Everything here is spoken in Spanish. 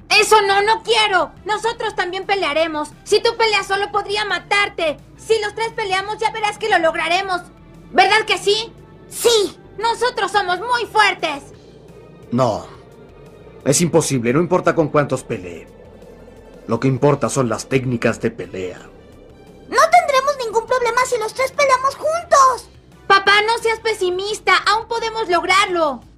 Eso no quiero. Nosotros también pelearemos. Si tú peleas solo podría matarte. Si los tres peleamos ya verás que lo lograremos. ¿Verdad que sí? Sí. Nosotros somos muy fuertes. No. Es imposible, no importa con cuántos pelee. Lo que importa son las técnicas de pelea. No tendremos ningún problema si los tres peleamos juntos. Papá, no seas pesimista. Aún podemos lograrlo.